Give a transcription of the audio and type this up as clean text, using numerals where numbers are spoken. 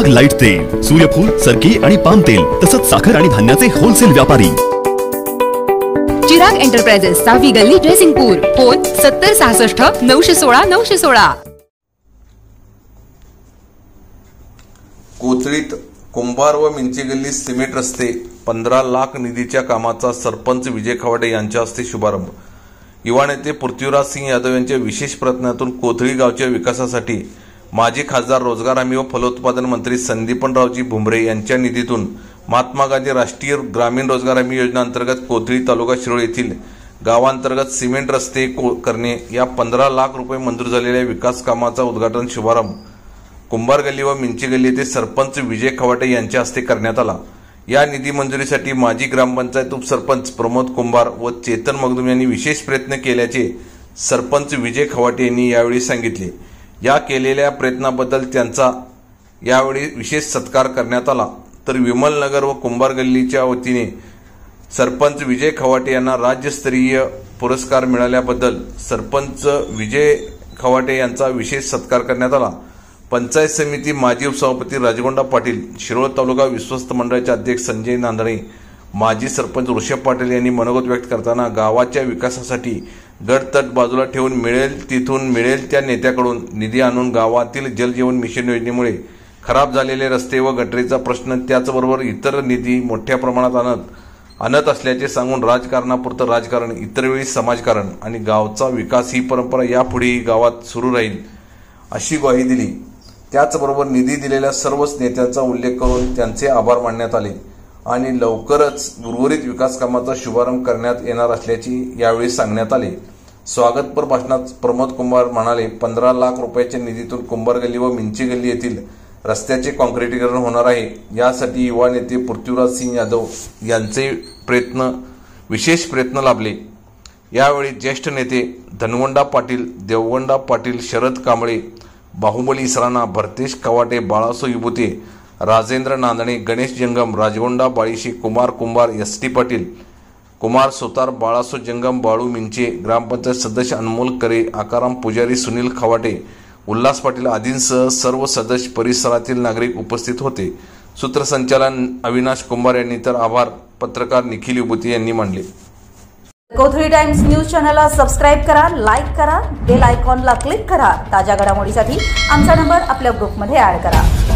Chirag light तेल, सूर्यफूल, सरकी आणि पाम तेल तसंच साखर आणि धान्याचे होलसेल व्यापारी। चिराग एंटरप्राइजेस, 6वी गल्ली, ड्रेसिंगपूर। फोन 7066 916 916। कोथळीत कुंभार व मिंची गल्ली सिमेंट रस्ते 15 लाख निधीच्या कामाचा सरपंच विजय खवाटे यांच्या हस्ते शुभारंभ। युवा नेते पृथ्वीराज सिंह यादव यांच्या विशेष प्रयत्नातून कोथळी गावच्या विकासासाठी माजी खासदार, रोजगार हमी व फलोत्पादन मंत्री संदीपनरावजी भुमरे यांच्या निधीतून महात्मा गांधी राष्ट्रीय ग्रामीण रोजगार हमी योजना अंतर्गत कोथळी तालुका शिरोळ येथील गावांतर्गत सिमेंट रस्ते करणे या 15 लाख रुपये मंजूर झालेल्या विकास कामाचा उद्घाटन शुभारंभ कुंभार गल्ली व मिंची गल्ली येथे सरपंच विजय खवाटे यांच्या हस्ते करण्यात आला। या निधी मंजुरीसाठी माजी ग्रामपंचायत उपसरपंच प्रमोद कुंभार व चेतन मगदूम यांनी विशेष प्रयत्न केल्याचे सरपंच विजय खवाटे यांनी यावेळी सांगितले। या केलेल्या प्रयत्नाबद्दल त्यांचा यावेळी विशेष सत्कार करण्यात आला। तर विमलनगर व कुंभार गल्लीच्या वतीने सरपंच विजय खवाटे यांना राज्यस्तरीय पुरस्कार मिळाल्याबद्दल सरपंच विजय खवाटे यांचा विशेष सत्कार करण्यात आला। पंचायत समिती माजी उपसभापती राजगोंडा पाटील, शिरोळ तालुका विश्वस्त मंडळाचे अध्यक्ष संजय नांदणे, माजी सरपंच ऋषभ पाटील यांनी मनोगत व्यक्त करताना गावाच्या विकासासाठी गडतट बाजूला ठेवून मिळेल त्या नेत्याकडून निधी आणून गावातील जलजीवन मिशन योजनेमुळे खराब झालेले रस्ते व गटरीचा प्रश्न त्याचबरोबर इतर निधी मोठ्या प्रमाणात आणत असल्याचे सांगून राजकारणापुरतं राजकारण, इतर वेळी समाजकारण आणि गावचा विकास ही परंपरा यापुढेही गावात सुरू राहील अशी ग्वाही दिली। त्याचबरोबर निधी दिलेल्या सर्वच नेत्यांचा उल्लेख करून त्यांचे आभार मानण्यात आले आणि लवकरच उर्वरित विकास कामाचा शुभारंभ करण्यात येणार असल्याचे यावेळी सांगण्यात आले। स्वागतपर भाषणात प्रमोद कुंभार म्हणाले, 15 लाख रुपयाच्या निधीतून कुंभार गल्ली व मिंची गल्ली येथील रस्त्याचे काँक्रिटीकरण होणार आहे। यासाठी युवा नेते पृथ्वीराज सिंह यादव यांचे विशेष प्रयत्न लाभले। यावेळी ज्येष्ठ नेते धनवंडा पाटील, देवगंडा पाटील, शरद कांबळे, बाहुबली सराणा, भरतेश खवाटे, बाळासो विभूते, राजेंद्र नांदणे, गणेश जंगम, राजगोंडा बाळीशी, कुमार कुंभार, एस.टी. पाटील, कुमार सुतार, बाळासो जंगम, बाळू मिंचे, ग्रामपंचायत सदस्य अनमोल करे, आकाराम पुजारी, सुनील खवाटे, उल्हास पाटील आदींसह सर्व सदस्य परिसरातील नागरिक उपस्थित होते। सूत्रसंचालन अविनाश कुंभार यांनी तर आभार पत्रकार निखिल विभूते यांनी मानले। कोथळी टाइम्स न्यूज चॅनलला सबस्क्राइब करा, लाईक करा, बेल आयकॉनला क्लिक करा। ताज्या घडामोडीसाठी आमचा नंबर आपल्या ग्रुपमध्ये ऍड करा।